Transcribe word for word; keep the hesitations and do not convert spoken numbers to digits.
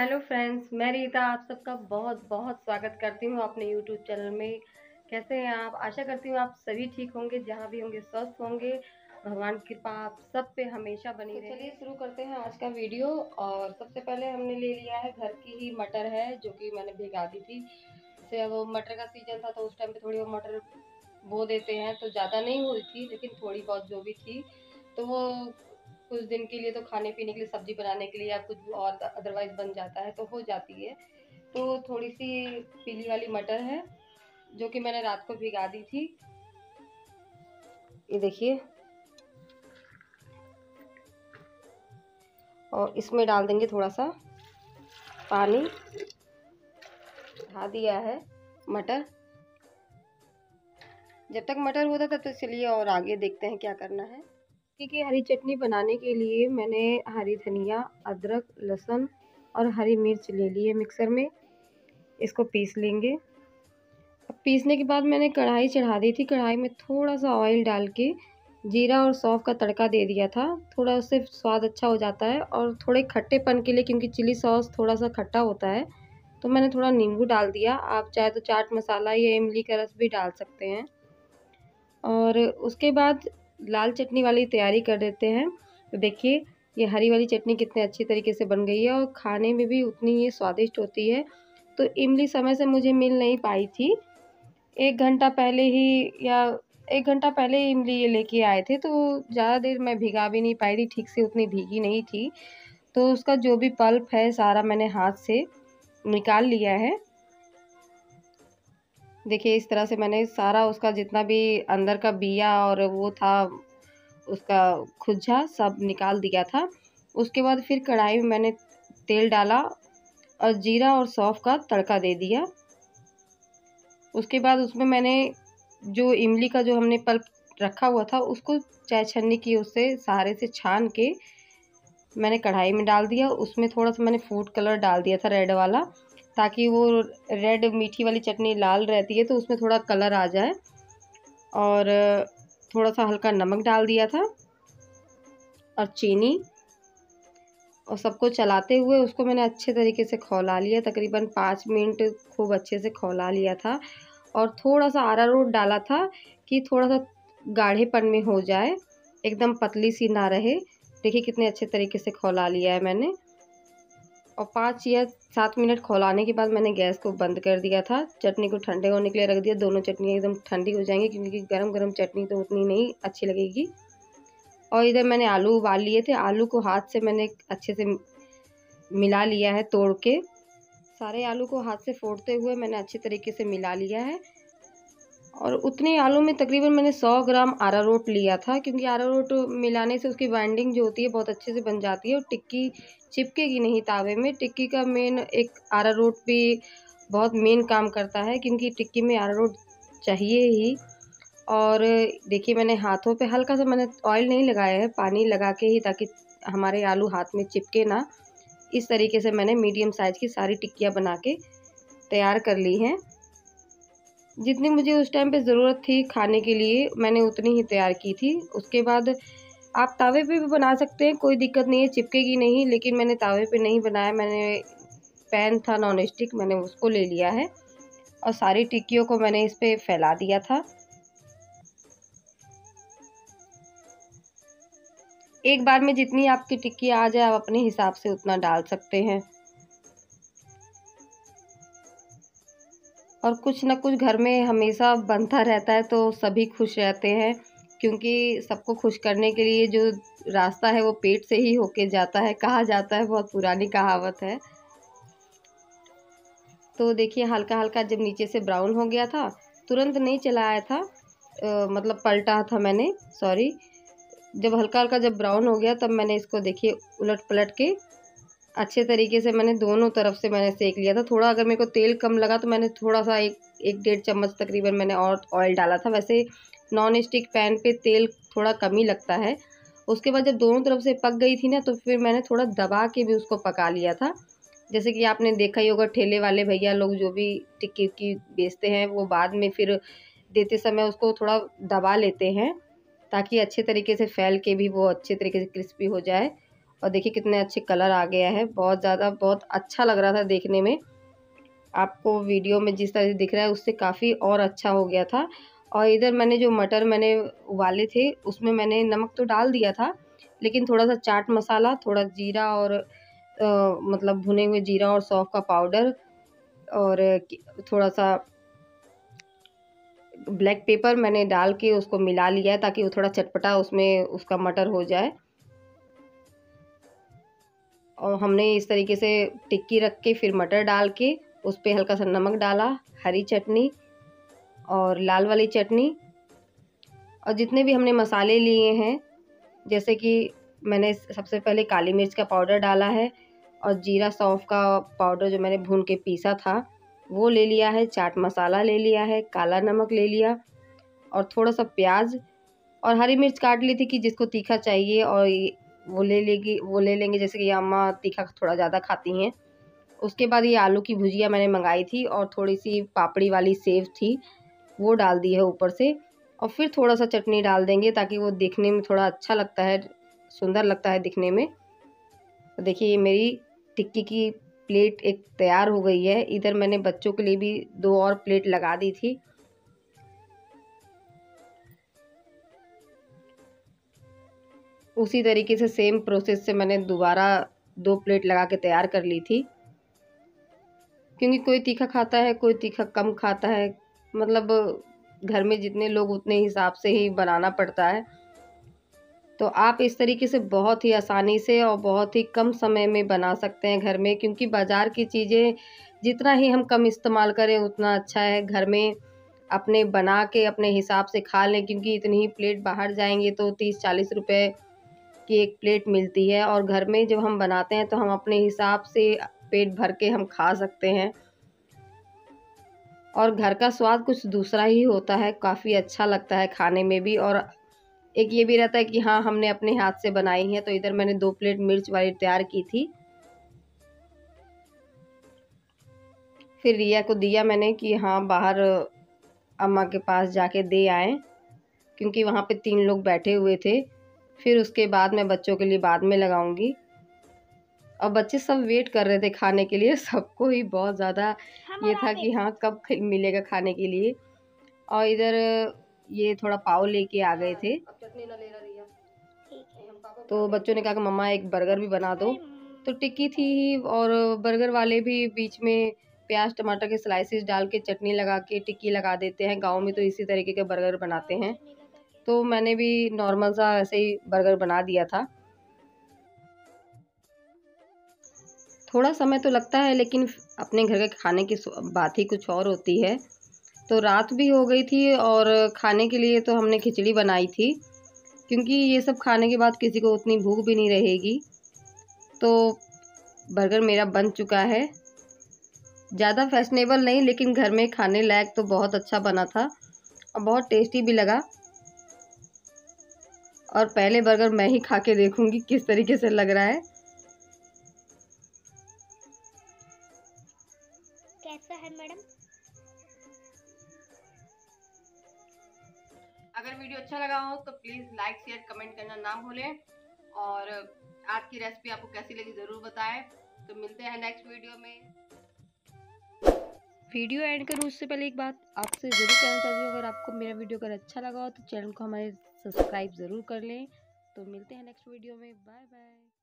Hello friends, मैं रीता आप सबका बहुत बहुत स्वागत करती हूँ अपने यूट्यूब चैनल में। कैसे हैं आप? आशा करती हूँ आप सभी ठीक होंगे, जहाँ भी होंगे स्वस्थ होंगे। भगवान की कृपा आप सब पे हमेशा बनी रहे। तो चलिए शुरू करते हैं आज का वीडियो। और सबसे पहले हमने ले लिया है, घर की ही मटर है जो कि मैंने भिगा दी थी। जैसे वो मटर का सीजन था तो उस टाइम पे थोड़ी वो मटर बो देते हैं, तो ज़्यादा नहीं हुई थी लेकिन थोड़ी बहुत जो भी थी तो वो कुछ दिन के लिए तो खाने पीने के लिए, सब्जी बनाने के लिए या कुछ और अदरवाइज बन जाता है तो हो जाती है। तो थोड़ी सी पीली वाली मटर है जो कि मैंने रात को भिगा दी थी। ये देखिए, और इसमें डाल देंगे थोड़ा सा पानी। ढा दिया है मटर। जब तक मटर होता तब तक चलिए और आगे देखते हैं क्या करना है। ठीक है, हरी चटनी बनाने के लिए मैंने हरी धनिया, अदरक, लहसुन और हरी मिर्च ले लिए मिक्सर में। इसको पीस लेंगे। अब पीसने के बाद मैंने कढ़ाई चढ़ा दी थी। कढ़ाई में थोड़ा सा ऑयल डाल के जीरा और सौंफ का तड़का दे दिया था। थोड़ा उससे स्वाद अच्छा हो जाता है। और थोड़े खट्टेपन के लिए, क्योंकि चिली सॉस थोड़ा सा खट्टा होता है, तो मैंने थोड़ा नींबू डाल दिया। आप चाहे तो चाट मसाला या इमली का रस भी डाल सकते हैं। और उसके बाद लाल चटनी वाली तैयारी कर देते हैं। तो देखिए, ये हरी वाली चटनी कितने अच्छी तरीके से बन गई है और खाने में भी उतनी ही स्वादिष्ट होती है। तो इमली समय से मुझे मिल नहीं पाई थी। एक घंटा पहले ही या एक घंटा पहले ही इमली ये लेके आए थे, तो ज़्यादा देर मैं भिगा भी नहीं पाई थी, ठीक से उतनी भीगी नहीं थी। तो उसका जो भी पल्प है सारा मैंने हाथ से निकाल लिया है। देखिए, इस तरह से मैंने सारा उसका जितना भी अंदर का बिया और वो था, उसका खुज्जा सब निकाल दिया था। उसके बाद फिर कढ़ाई में मैंने तेल डाला और जीरा और सौंफ का तड़का दे दिया। उसके बाद उसमें मैंने जो इमली का जो हमने पल्प रखा हुआ था उसको चाय छन्नी की उससे सहारे से छान के मैंने कढ़ाई में डाल दिया। उसमें थोड़ा सा मैंने फूड कलर डाल दिया था, रेड वाला, ताकि वो रेड मीठी वाली चटनी लाल रहती है तो उसमें थोड़ा कलर आ जाए। और थोड़ा सा हल्का नमक डाल दिया था और चीनी। और सबको चलाते हुए उसको मैंने अच्छे तरीके से खौला लिया। तकरीबन पाँच मिनट खूब अच्छे से खौला लिया था। और थोड़ा सा अरारोट डाला था कि थोड़ा सा गाढ़ेपन में हो जाए, एकदम पतली सी ना रहे। देखिए कितने अच्छे तरीके से खौला लिया है मैंने। और पाँच या सात मिनट खौलाने के बाद मैंने गैस को बंद कर दिया था। चटनी को ठंडे होने के लिए रख दिया। दोनों चटनी एकदम ठंडी हो जाएंगी, क्योंकि गरम गरम चटनी तो उतनी नहीं अच्छी लगेगी। और इधर मैंने आलू उबाल लिए थे। आलू को हाथ से मैंने अच्छे से मिला लिया है, तोड़ के। सारे आलू को हाथ से फोड़ते हुए मैंने अच्छे तरीके से मिला लिया है। और उतने आलू में तकरीबन मैंने सौ ग्राम अरारोट लिया था, क्योंकि अरारोट मिलाने से उसकी बाइंडिंग जो होती है बहुत अच्छे से बन जाती है और टिक्की चिपकेगी नहीं तावे में। टिक्की का मेन एक अरारोट भी बहुत मेन काम करता है, क्योंकि टिक्की में अरारोट चाहिए ही। और देखिए, मैंने हाथों पे हल्का सा, मैंने ऑयल नहीं लगाया है, पानी लगा के ही, ताकि हमारे आलू हाथ में चिपके ना। इस तरीके से मैंने मीडियम साइज़ की सारी टिक्कियाँ बना के तैयार कर ली हैं। जितनी मुझे उस टाइम पे ज़रूरत थी खाने के लिए मैंने उतनी ही तैयार की थी। उसके बाद आप तावे पे भी बना सकते हैं, कोई दिक्कत नहीं है, चिपकेगी नहीं। लेकिन मैंने तावे पे नहीं बनाया, मैंने पैन था नॉन स्टिक, मैंने उसको ले लिया है और सारी टिक्कियों को मैंने इस पर फैला दिया था। एक बार में जितनी आपकी टिक्की आ जाए आप अपने हिसाब से उतना डाल सकते हैं। और कुछ ना कुछ घर में हमेशा बनता रहता है तो सभी खुश रहते हैं, क्योंकि सबको खुश करने के लिए जो रास्ता है वो पेट से ही होके जाता है, कहा जाता है, बहुत पुरानी कहावत है। तो देखिए, हल्का हल्का जब नीचे से ब्राउन हो गया था, तुरंत नहीं चलाया था, आ, मतलब पलटा था मैंने, सॉरी। जब हल्का हल्का जब ब्राउन हो गया तब मैंने इसको देखिए उलट पलट के अच्छे तरीके से मैंने दोनों तरफ से मैंने सेक लिया था। थोड़ा अगर मेरे को तेल कम लगा तो मैंने थोड़ा सा एक एक डेढ़ चम्मच तकरीबन मैंने और ऑयल डाला था। वैसे नॉन स्टिक पैन पे तेल थोड़ा कम ही लगता है। उसके बाद जब दोनों तरफ से पक गई थी ना, तो फिर मैंने थोड़ा दबा के भी उसको पका लिया था। जैसे कि आपने देखा ही होगा, ठेले वाले भैया लोग जो भी टिक्की की बेचते हैं वो बाद में फिर देते समय उसको थोड़ा दबा लेते हैं, ताकि अच्छे तरीके से फैल के भी वो अच्छे तरीके से क्रिस्पी हो जाए। और देखिए कितने अच्छे कलर आ गया है, बहुत ज़्यादा बहुत अच्छा लग रहा था देखने में। आपको वीडियो में जिस तरह से दिख रहा है उससे काफ़ी और अच्छा हो गया था। और इधर मैंने जो मटर मैंने उबाले थे उसमें मैंने नमक तो डाल दिया था, लेकिन थोड़ा सा चाट मसाला, थोड़ा जीरा और आ, मतलब भुने हुए जीरा और सौंफ का पाउडर और थोड़ा सा ब्लैक पेपर मैंने डाल के उसको मिला लिया है ताकि वो थोड़ा चटपटा उसमें उसका मटर हो जाए। और हमने इस तरीके से टिक्की रख के फिर मटर डाल के उस पर हल्का सा नमक डाला, हरी चटनी और लाल वाली चटनी और जितने भी हमने मसाले लिए हैं, जैसे कि मैंने सबसे पहले काली मिर्च का पाउडर डाला है और जीरा सौंफ का पाउडर जो मैंने भून के पीसा था वो ले लिया है, चाट मसाला ले लिया है, काला नमक ले लिया और थोड़ा सा प्याज और हरी मिर्च काट ली थी कि जिसको तीखा चाहिए और वो ले लेगी वो ले लेंगे, जैसे कि अम्मा तीखा थोड़ा ज़्यादा खाती हैं। उसके बाद ये आलू की भुजिया मैंने मंगाई थी और थोड़ी सी पापड़ी वाली सेव थी वो डाल दी है ऊपर से और फिर थोड़ा सा चटनी डाल देंगे ताकि वो दिखने में थोड़ा अच्छा लगता है, सुंदर लगता है दिखने में। तो देखिए ये मेरी टिक्की की प्लेट एक तैयार हो गई है। इधर मैंने बच्चों के लिए भी दो और प्लेट लगा दी थी। उसी तरीके से सेम प्रोसेस से मैंने दोबारा दो प्लेट लगा के तैयार कर ली थी, क्योंकि कोई तीखा खाता है कोई तीखा कम खाता है, मतलब घर में जितने लोग उतने हिसाब से ही बनाना पड़ता है। तो आप इस तरीके से बहुत ही आसानी से और बहुत ही कम समय में बना सकते हैं घर में, क्योंकि बाज़ार की चीज़ें जितना ही हम कम इस्तेमाल करें उतना अच्छा है। घर में अपने बना के अपने हिसाब से खा लें, क्योंकि इतनी ही प्लेट बाहर जाएंगे तो तीस चालीस रुपए की एक प्लेट मिलती है और घर में जब हम बनाते हैं तो हम अपने हिसाब से पेट भर के हम खा सकते हैं और घर का स्वाद कुछ दूसरा ही होता है, काफ़ी अच्छा लगता है खाने में भी। और एक ये भी रहता है कि हाँ हमने अपने हाथ से बनाई है। तो इधर मैंने दो प्लेट मिर्च वाली तैयार की थी, फिर रिया को दिया मैंने कि हाँ बाहर अम्मा के पास जाके दे आए, क्योंकि वहाँ पे तीन लोग बैठे हुए थे। फिर उसके बाद मैं बच्चों के लिए बाद में लगाऊंगी। और बच्चे सब वेट कर रहे थे खाने के लिए, सबको ही बहुत ज़्यादा ये था कि हाँ कब मिलेगा खाने के लिए। और इधर ये थोड़ा पाव लेके आ गए थे, तो बच्चों ने कहा कि मम्मा एक बर्गर भी बना दो। तो टिक्की थी और बर्गर वाले भी बीच में प्याज टमाटर के स्लाइसेस डाल के चटनी लगा के टिक्की लगा देते हैं, गांव में तो इसी तरीके के बर्गर बनाते हैं। तो मैंने भी नॉर्मल सा ऐसे ही बर्गर बना दिया था। थोड़ा समय तो लगता है लेकिन अपने घर के खाने की बात ही कुछ और होती है। तो रात भी हो गई थी और खाने के लिए तो हमने खिचड़ी बनाई थी, क्योंकि ये सब खाने के बाद किसी को उतनी भूख भी नहीं रहेगी। तो बर्गर मेरा बन चुका है, ज़्यादा फैशनेबल नहीं लेकिन घर में खाने लायक तो बहुत अच्छा बना था और बहुत टेस्टी भी लगा। और पहले बर्गर मैं ही खा के देखूंगी किस तरीके से लग रहा है। कैसा है मैडम? अगर वीडियो अच्छा लगा हो तो प्लीज़ लाइक शेयर कमेंट करना ना भूलें और आज की रेसिपी आपको कैसी लगी ज़रूर बताएं। तो मिलते हैं नेक्स्ट वीडियो में। वीडियो एंड करूँ उससे पहले एक बात आपसे ज़रूर कहना चाहती हूँ, अगर आपको मेरा वीडियो अगर अच्छा लगा हो तो चैनल को हमारे सब्सक्राइब ज़रूर कर लें। तो मिलते हैं नेक्स्ट वीडियो में, बाय बाय।